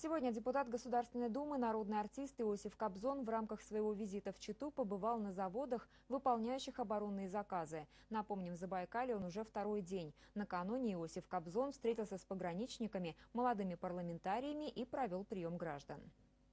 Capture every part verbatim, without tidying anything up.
Сегодня депутат Государственной Думы, народный артист Иосиф Кобзон в рамках своего визита в Читу побывал на заводах, выполняющих оборонные заказы. Напомним, в Забайкалье он уже второй день. Накануне Иосиф Кобзон встретился с пограничниками, молодыми парламентариями и провел прием граждан.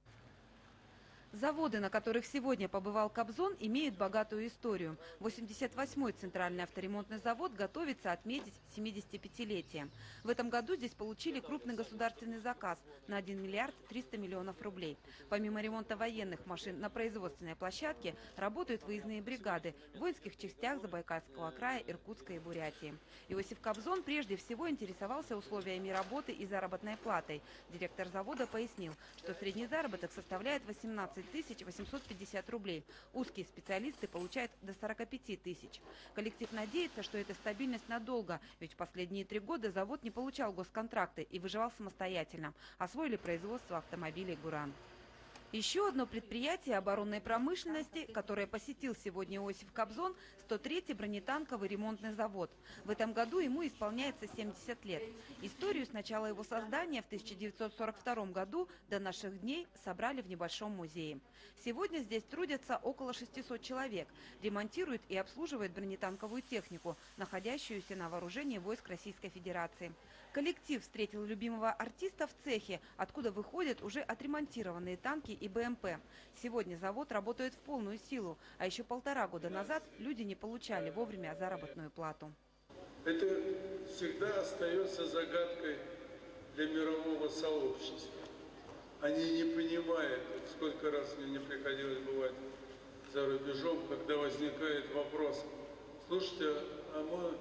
Заводы, на которых сегодня побывал Кобзон, имеют богатую историю. восемьдесят восьмой Центральный авторемонтный завод готовится отметить семидесятипятилетие. В этом году здесь получили крупный государственный заказ на один миллиард триста миллионов рублей. Помимо ремонта военных машин на производственной площадке работают выездные бригады в воинских частях Забайкальского края, Иркутска и Бурятии. Иосиф Кобзон прежде всего интересовался условиями работы и заработной платой. Директор завода пояснил, что средний заработок составляет восемнадцать тысяч восемьсот пятьдесят рублей. Узкие специалисты получают до сорока пяти тысяч. Коллектив надеется, что это стабильность надолго, ведь в последние три года завод не получал госконтракты и выживал самостоятельно. Освоили производство автомобилей «Гуран». Еще одно предприятие оборонной промышленности, которое посетил сегодня Иосиф Кобзон, сто третий бронетанковый ремонтный завод. В этом году ему исполняется семьдесят лет. Историю с начала его создания в тысяча девятьсот сорок втором году до наших дней собрали в небольшом музее. Сегодня здесь трудятся около шестисот человек. Ремонтируют и обслуживают бронетанковую технику, находящуюся на вооружении войск Российской Федерации. Коллектив встретил любимого артиста в цехе, откуда выходят уже отремонтированные танки и БМП. Сегодня завод работает в полную силу, а еще полтора года назад люди не получали вовремя заработную плату. Это всегда остается загадкой для мирового сообщества. Они не понимают, сколько раз мне не приходилось бывать за рубежом, когда возникает вопрос: слушайте, а мы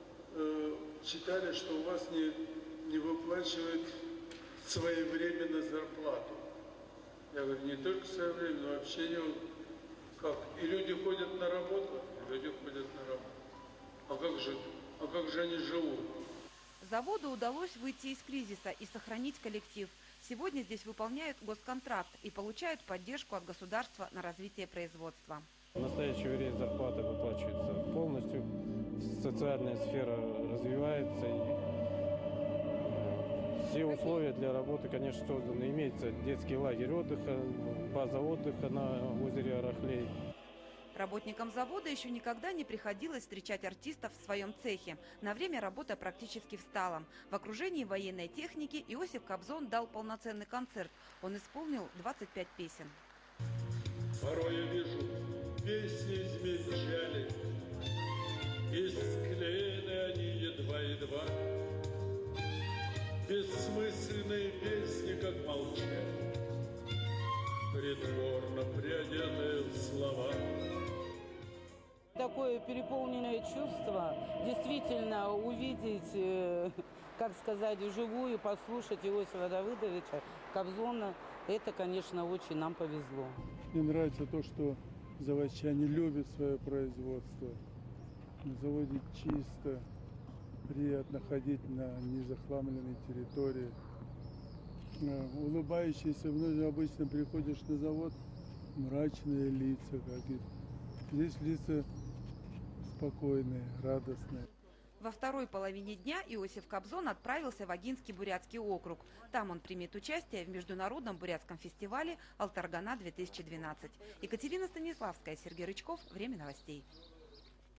э, читали, что у вас не, не выплачивают своевременно зарплату. Я говорю, не только своевременно, но вообще не... Как? И люди ходят на работу, и люди ходят на работу. А как же, а как же они живут? Заводу удалось выйти из кризиса и сохранить коллектив. Сегодня здесь выполняют госконтракт и получают поддержку от государства на развитие производства. В настоящее время зарплата выплачивается полностью, социальная сфера развивается. И все условия для работы, конечно, созданы. Имеется детский лагерь отдыха, база отдыха на озере Арахлей. Работникам завода еще никогда не приходилось встречать артистов в своем цехе. На время работа практически встала. В окружении военной техники Иосиф Кобзон дал полноценный концерт. Он исполнил двадцать пять песен. Порой я вижу песни измельчали, и склеены они едва-едва. Бессмысленные песни, как молчание, притворно приодетые в слова. Такое переполненное чувство, действительно увидеть, как сказать, вживую, послушать Иосифа Давыдовича Кобзона, это, конечно, очень нам повезло. Мне нравится то, что заводчане любят свое производство. На заводе чисто, приятно ходить на незахламленной территории. Улыбающиеся, вновь обычно приходишь на завод, мрачные лица, как и здесь лица спокойные, радостные. Во второй половине дня Иосиф Кобзон отправился в Агинский бурятский округ. Там он примет участие в международном бурятском фестивале «Алтаргана-две тысячи двенадцать». Екатерина Станиславская, Сергей Рычков. Время новостей.